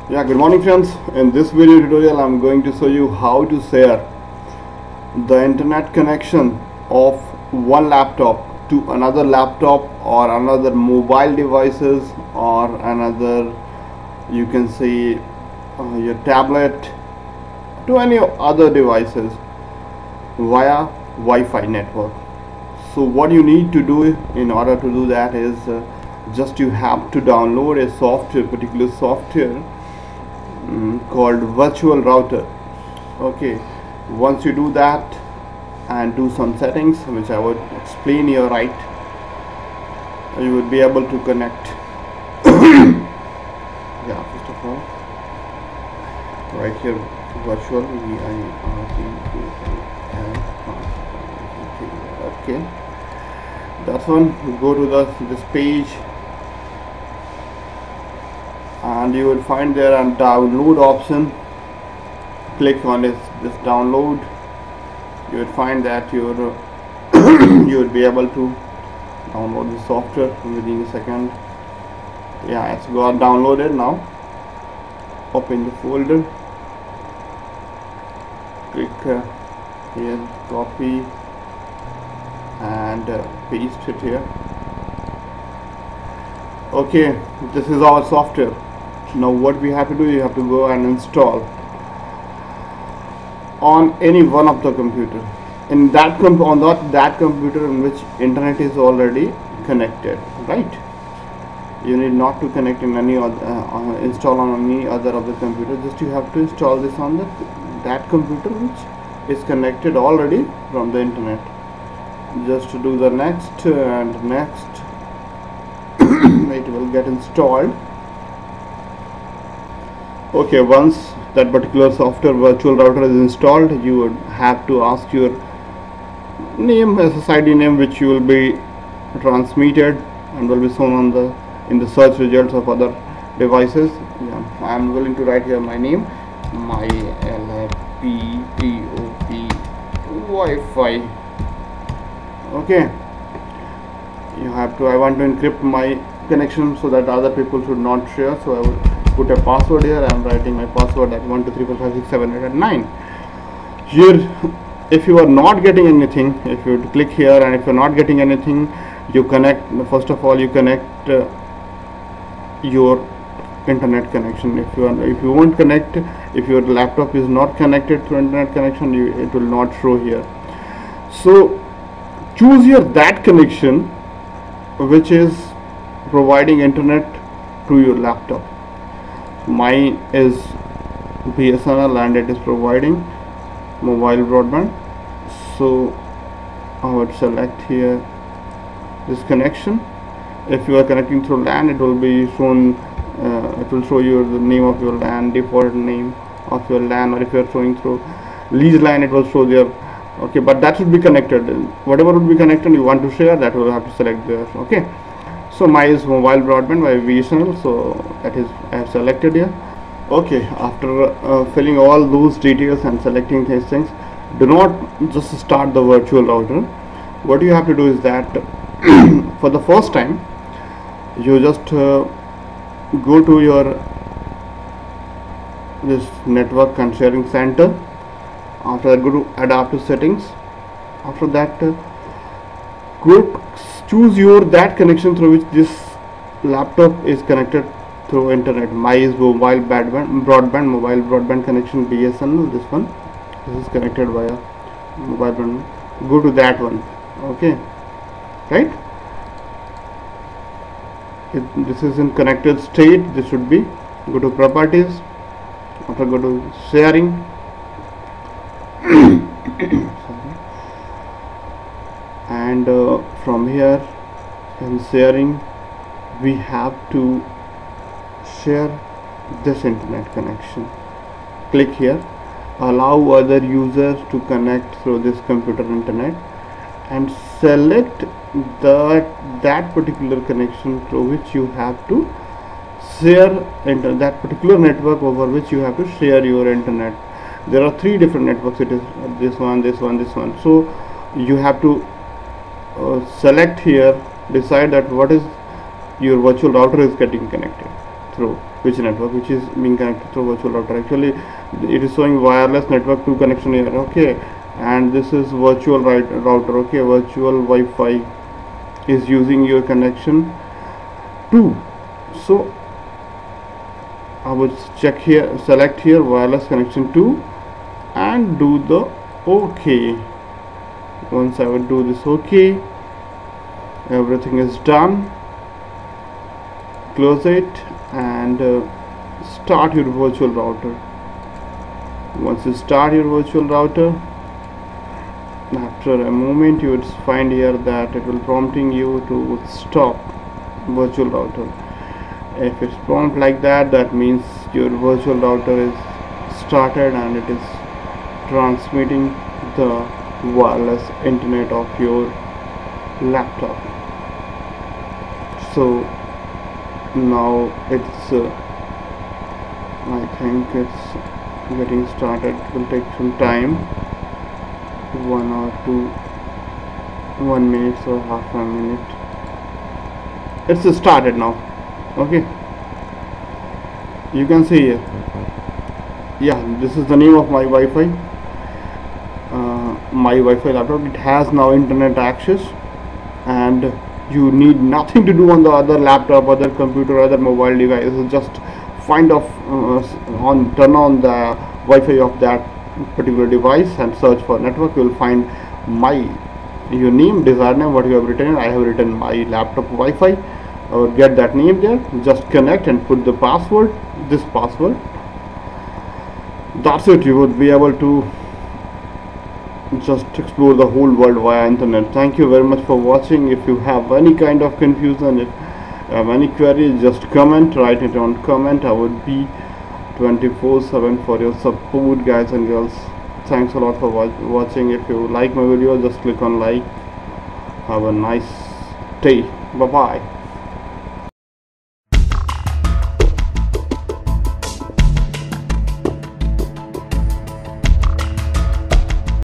Yeah, good morning friends. In this video tutorial I'm going to show you how to share the internet connection of one laptop to another laptop or another mobile devices or another, you can say, your tablet, to any other devices via Wi-Fi network. So what you need to do in order to do that is just you have to download a software, particular software called virtual router. Okay, once you do that and do some settings which I would explain here, right, you would be able to connect. Yeah, first of all, right here, virtual okay, that's one. Go to this page and you will find there a download option. Click on this download. You will find that you will be able to download the software within a second. Yeah, it's got downloaded now. Open the folder, click here, copy and paste it here. Okay, this is our software. Now what we have to do, you have to go and install on any one of the computer in that that computer in which internet is already connected, right? You need not to connect in any other install on any other of the computer. Just you have to install this on that computer which is connected already from the internet. Just to do the next and next. It will get installed. Okay, once that particular software virtual router is installed, you would have to ask your name, SSID name, which you will be transmitted and will be shown on in the search results of other devices. Yeah, I am willing to write here my name, my laptop Wi-Fi. Okay, you have to, I want to encrypt my connection so that other people should not share, so I will put a password here. I am writing my password at 1 2 3 4 5 6 7 8 and 9. Here, if you are not getting anything, if you click here and if you are not getting anything, you connect. First of all, you connect your internet connection. If you won't connect, if your laptop is not connected through internet connection, it will not show here. So choose your that connection which is providing internet to your laptop. Mine is BSNL and it is providing mobile broadband, so I would select here this connection. If you are connecting through LAN, it will be shown, it will show you the name of your LAN, default name of your LAN, or if you are showing through lease line, it will show there. Okay, but that should be connected. Whatever would be connected you want to share, that will have to select there. Okay, so mine is mobile broadband by BSNL, so that is I have selected here. Okay, after filling all those details and selecting these things, do not just start the virtual router. What you have to do is that for the first time you just go to your this network and sharing center. After that, go to adaptive settings. After that, choose your that connection through which this laptop is connected through internet. Mine is mobile broadband mobile broadband connection, BSNL. This one, this is connected via mobile broadband. Go to that one. Okay, right? This is in connected state. This should be. Go to properties. After, go to sharing. And from here in sharing, we have to share this internet connection. Click here, allow other users to connect through this computer internet, and select that particular connection through which you have to share that particular network over which you have to share your internet. There are 3 different networks. It is this one, this one, this one. So you have to select here, decide that what is your virtual router is getting connected through. which network which is being connected through virtual router. Actually it is showing wireless network 2 connection here. Okay, and this is virtual router. Okay, virtual Wi-Fi is using your connection 2. So I would check here, select here wireless connection 2 and do the OK. Once I would do this OK, everything is done. Close it and start your virtual router. Once you start your virtual router, after a moment you would find here that it will prompting you to stop virtual router. If it's prompt like that, that means your virtual router is started and it is transmitting the wireless internet of your laptop. So now it's I think it's getting started. It will take some time, 1 or 2, 1 minute or half a minute. It's started now. Okay, you can see here, yeah, this is the name of my Wi-Fi, my Wi-Fi laptop. It has now internet access, and you need nothing to do on the other laptop, other computer, other mobile device. Just turn on the Wi-Fi of that particular device and search for network. You will find your name, desired name, what you have written. I have written my laptop Wi-Fi. I will get that name there. Just connect and put the password, this password. That's it. You would be able to just explore the whole world via internet. Thank you very much for watching. If you have any kind of confusion, if you have any queries, just comment, write it on comment. I would be 24/7 for your support, guys and girls. Thanks a lot for watching. If you like my video, just click on like. Have a nice day. Bye bye.